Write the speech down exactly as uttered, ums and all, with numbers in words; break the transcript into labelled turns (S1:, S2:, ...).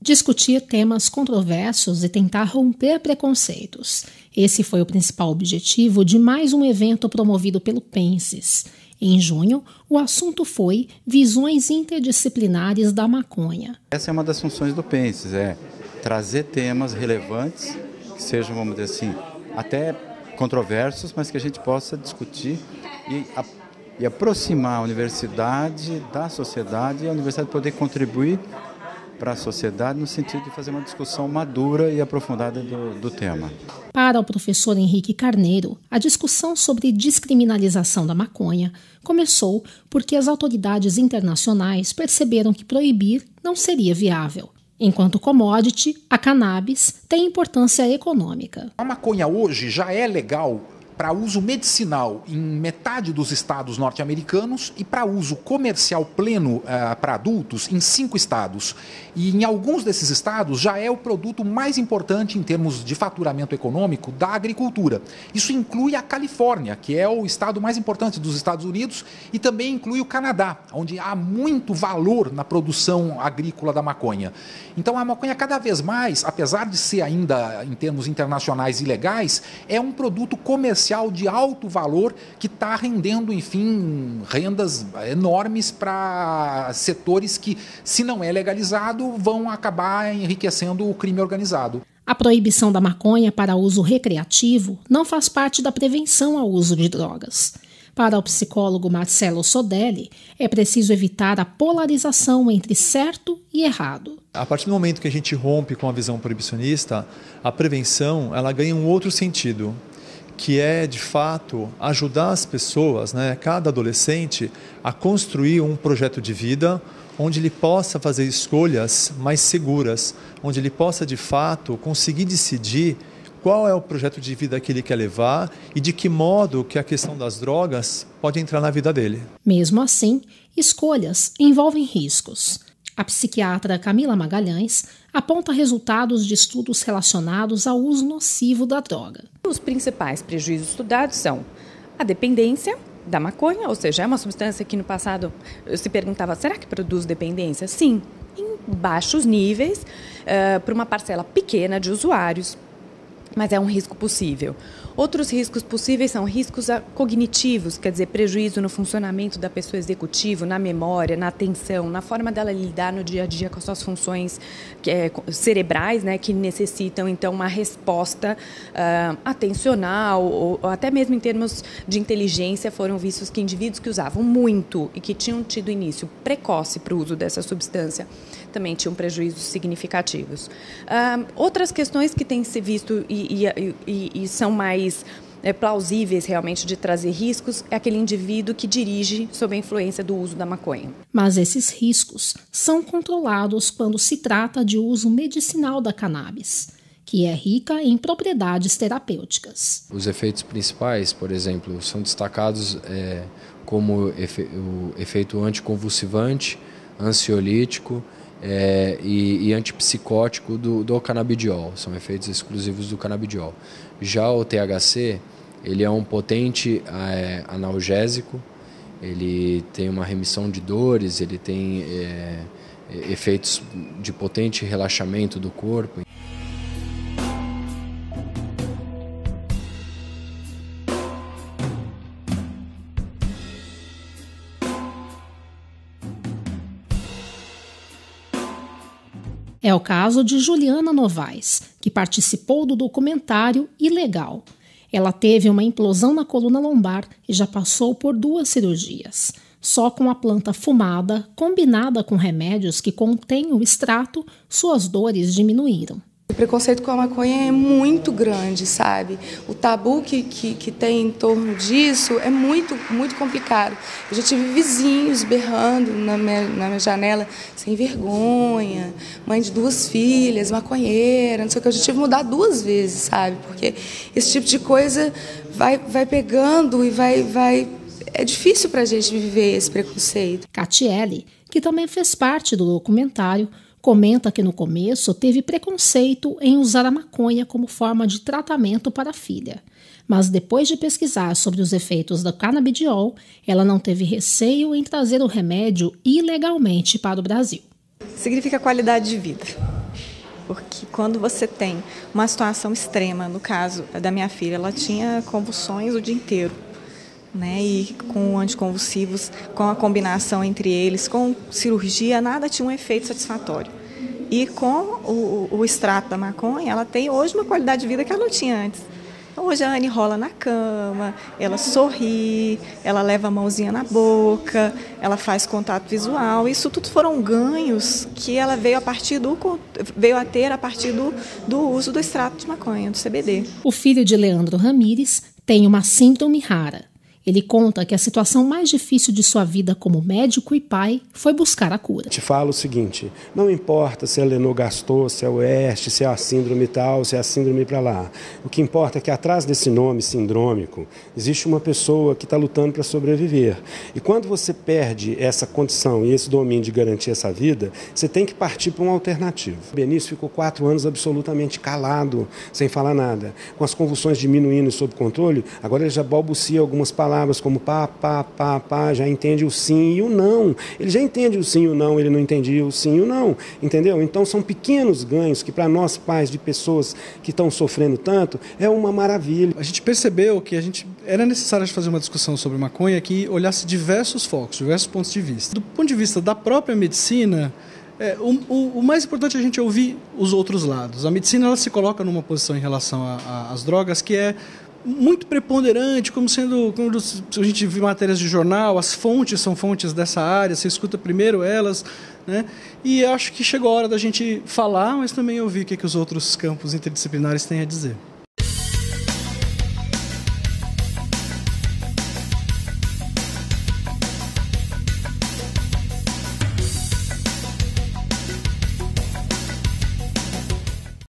S1: discutir temas controversos e tentar romper preconceitos. Esse foi o principal objetivo de mais um evento promovido pelo Penses. Em junho, o assunto foi visões interdisciplinares da maconha.
S2: Essa é uma das funções do Penses, é trazer temas relevantes, que sejam, vamos dizer assim, até controversos, mas que a gente possa discutir e, a, e aproximar a universidade da sociedade e a universidade poder contribuir para a sociedade no sentido de fazer uma discussão madura e aprofundada do, do tema.
S1: Para o professor Henrique Carneiro, a discussão sobre descriminalização da maconha começou porque as autoridades internacionais perceberam que proibir não seria viável. Enquanto commodity, a cannabis tem importância econômica.
S3: A maconha hoje já é legal para uso medicinal em metade dos estados norte-americanos e para uso comercial pleno uh, para adultos em cinco estados. E em alguns desses estados já é o produto mais importante em termos de faturamento econômico da agricultura. Isso inclui a Califórnia, que é o estado mais importante dos Estados Unidos, e também inclui o Canadá, onde há muito valor na produção agrícola da maconha. Então a maconha cada vez mais, apesar de ser ainda em termos internacionais ilegais, é um produto comercial de alto valor que está rendendo, enfim, rendas enormes para setores que, se não é legalizado, vão acabar enriquecendo o crime organizado.
S1: A proibição da maconha para uso recreativo não faz parte da prevenção ao uso de drogas. Para o psicólogo Marcelo Sodelli, é preciso evitar a polarização entre certo e errado.
S4: A partir do momento que a gente rompe com a visão proibicionista, a prevenção ela ganha um outro sentido, que é, de fato, ajudar as pessoas, né, cada adolescente, a construir um projeto de vida onde ele possa fazer escolhas mais seguras, onde ele possa, de fato, conseguir decidir qual é o projeto de vida que ele quer levar e de que modo que a questão das drogas pode entrar na vida dele.
S1: Mesmo assim, escolhas envolvem riscos. A psiquiatra Camila Magalhães aponta resultados de estudos relacionados ao uso nocivo da droga.
S5: Os principais prejuízos estudados são a dependência da maconha, ou seja, é uma substância que no passado se perguntava, será que produz dependência? Sim, em baixos níveis, uh, para uma parcela pequena de usuários, mas é um risco possível. Outros riscos possíveis são riscos cognitivos, quer dizer, prejuízo no funcionamento da pessoa executiva, na memória, na atenção, na forma dela lidar no dia a dia com as suas funções é, cerebrais, né, que necessitam, então, uma resposta uh, atencional, ou, ou até mesmo em termos de inteligência, foram vistos que indivíduos que usavam muito e que tinham tido início precoce para o uso dessa substância também tinham prejuízos significativos. Uh, outras questões que têm se visto e, e, e, e são mais é, plausíveis realmente de trazer riscos é aquele indivíduo que dirige sob a influência do uso da maconha.
S1: Mas esses riscos são controlados quando se trata de uso medicinal da cannabis, que é rica em propriedades terapêuticas.
S6: Os efeitos principais, por exemplo, são destacados é, como efe, o efeito anticonvulsivante, ansiolítico, É, e, e antipsicótico do, do canabidiol, são efeitos exclusivos do canabidiol. Já o T H C, ele é um potente é, analgésico, ele tem uma remissão de dores, ele tem é, efeitos de potente relaxamento do corpo.
S1: É o caso de Juliana Novaes, que participou do documentário Ilegal. Ela teve uma implosão na coluna lombar e já passou por duas cirurgias. Só com a planta fumada, combinada com remédios que contêm o extrato, suas dores diminuíram.
S7: O preconceito com a maconha é muito grande, sabe? O tabu que, que, que tem em torno disso é muito, muito complicado. Eu já tive vizinhos berrando na minha, na minha janela, sem vergonha, mãe de duas filhas, maconheira, não sei o que. Eu já tive que mudar duas vezes, sabe? Porque esse tipo de coisa vai, vai pegando e vai... vai... É difícil para a gente viver esse preconceito.
S1: Catiele, que também fez parte do documentário, comenta que no começo teve preconceito em usar a maconha como forma de tratamento para a filha. Mas depois de pesquisar sobre os efeitos do canabidiol, ela não teve receio em trazer o remédio ilegalmente para o Brasil.
S8: Significa qualidade de vida. porque quando você tem uma situação extrema, no caso da minha filha, ela tinha convulsões o dia inteiro, né? E com anticonvulsivos, com a combinação entre eles, com cirurgia, nada tinha um efeito satisfatório. E com o, o extrato da maconha, ela tem hoje uma qualidade de vida que ela não tinha antes. Hoje a Anne rola na cama, ela sorri, ela leva a mãozinha na boca, ela faz contato visual. Isso tudo foram ganhos que ela veio a partir do veio a ter a partir do, do uso do extrato de maconha, do C B D.
S1: O filho de Leandro Ramírez tem uma síndrome rara. Ele conta que a situação mais difícil de sua vida como médico e pai foi buscar a cura.
S9: Te falo o seguinte, não importa se é Lennox-Gastaut, se é o EST, se é a síndrome tal, se é a síndrome para lá. O que importa é que atrás desse nome sindrômico existe uma pessoa que está lutando para sobreviver. E quando você perde essa condição e esse domínio de garantir essa vida, você tem que partir para um alternativo. O Benício ficou quatro anos absolutamente calado, sem falar nada. Com as convulsões diminuindo e sob controle, agora ele já balbucia algumas palavras como pá, pá, pá, pá, já entende o sim e o não. Ele já entende o sim e o não, ele não entendia o sim e o não, entendeu? Então são pequenos ganhos que para nós pais de pessoas que estão sofrendo tanto, é uma maravilha.
S10: A gente percebeu que a gente era necessário fazer uma discussão sobre maconha que olhasse diversos focos, diversos pontos de vista. Do ponto de vista da própria medicina, É, o, o, o mais importante é a gente ouvir os outros lados. A medicina ela se coloca numa posição em relação às drogas que é muito preponderante, como sendo, quando a gente vê matérias de jornal, as fontes são fontes dessa área, você escuta primeiro elas, né? E acho que chegou a hora da gente falar, mas também ouvir o que, que os outros campos interdisciplinares têm a dizer.